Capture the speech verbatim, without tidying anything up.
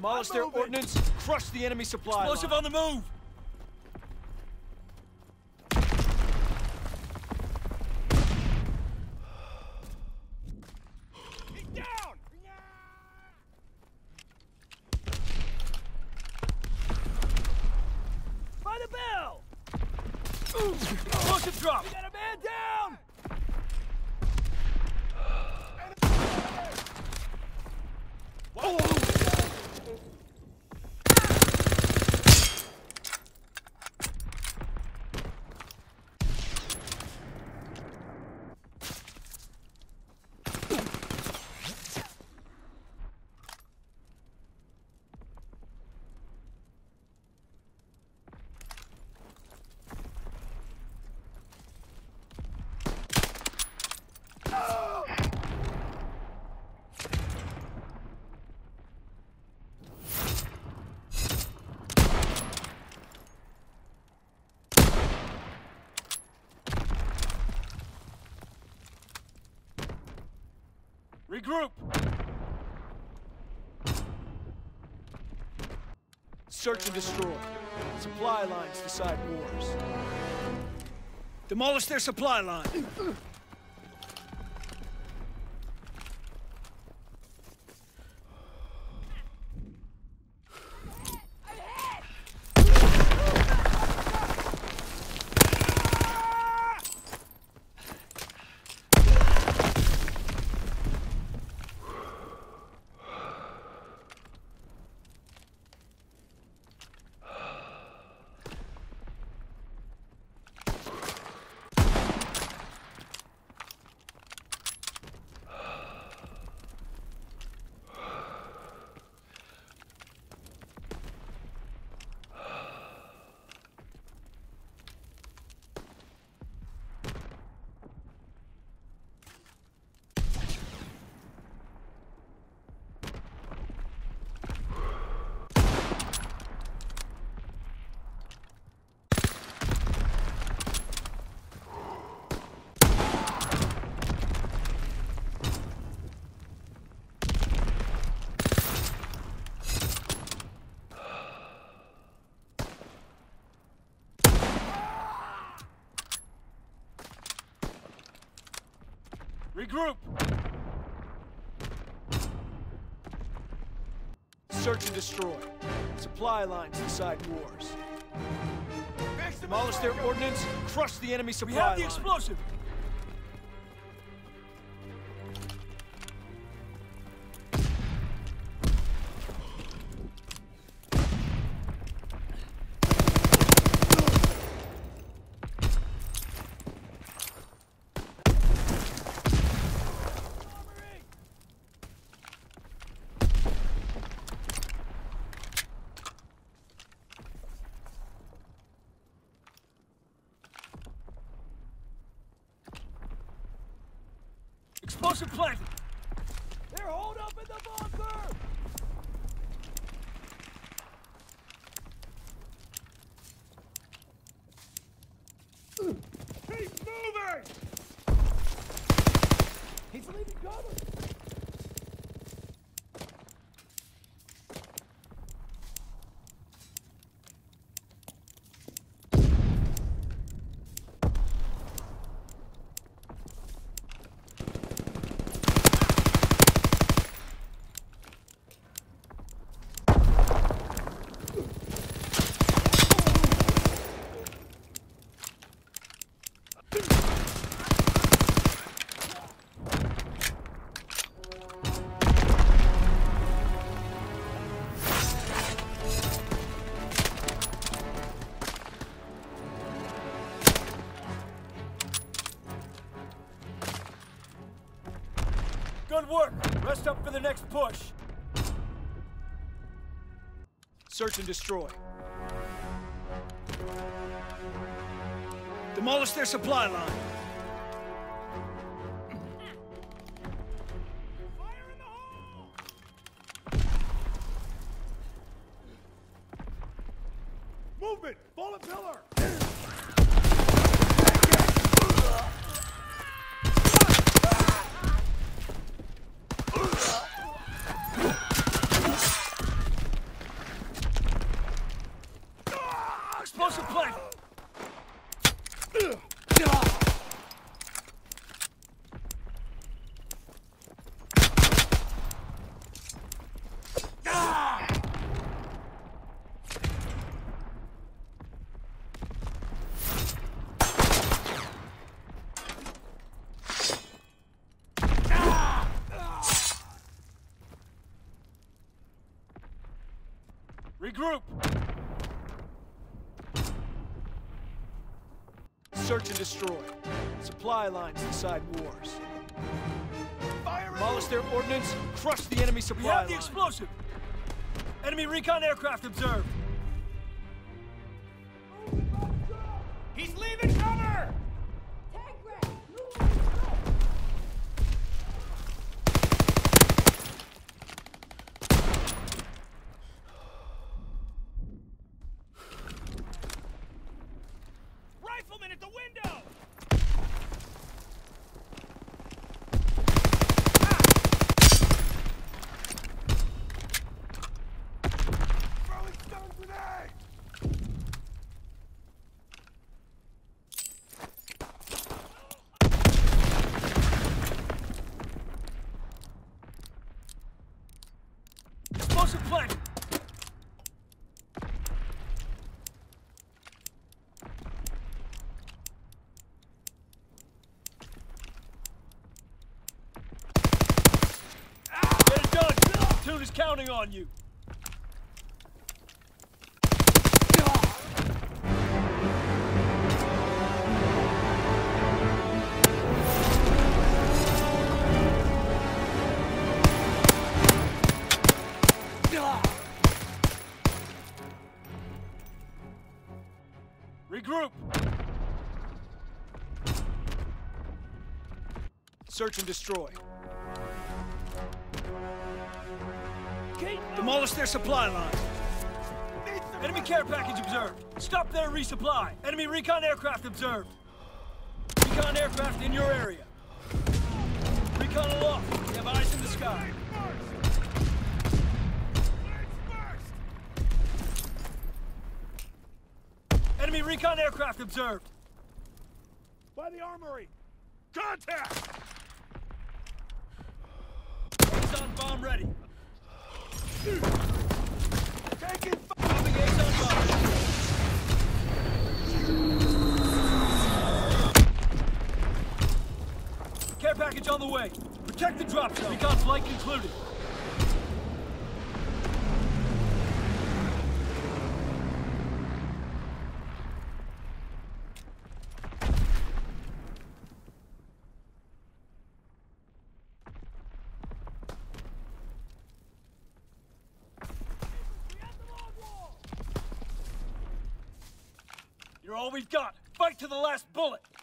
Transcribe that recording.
Demolish their ordnance, crush the enemy supply Explosive line. on the move! He's down! By the bell! Explosive drop! We got a man down! Regroup! Search and destroy. Supply lines decide wars. Demolish their supply line! Regroup! Search and destroy. Supply lines decide wars. Demolish their ordnance, crush the enemy supply We have the line. explosive! Explosive planted! They're holed up in the bunker! Keep moving! He's leaving cover! Good work! Rest up for the next push! Search and destroy. Demolish their supply line! Fire in the hole! Movement! Fallen pillar! Regroup! Search and destroy. Supply lines decide wars. Fire in Demolish their ordnance, crush the enemy We supply have the line. explosive! Enemy recon aircraft observed! He's leaving cover! Tank ready! Move on, go! Rifleman at the window! Throwing stone grenade! Explosive planted! Get it done! Platoon is counting on you! Regroup! Search and destroy. Demolish their supply line. Enemy care package observed. Stop their resupply. Enemy recon aircraft observed. Recon aircraft in your area. Recon aloft. We have eyes in the sky. Enemy recon aircraft observed. By the armory! Contact! Azon bomb ready. Taking fire! Dropping Azon bomb. Care package on the way. Protect the drop zone. Recon flight concluded. You're all we've got. Fight to the last bullet.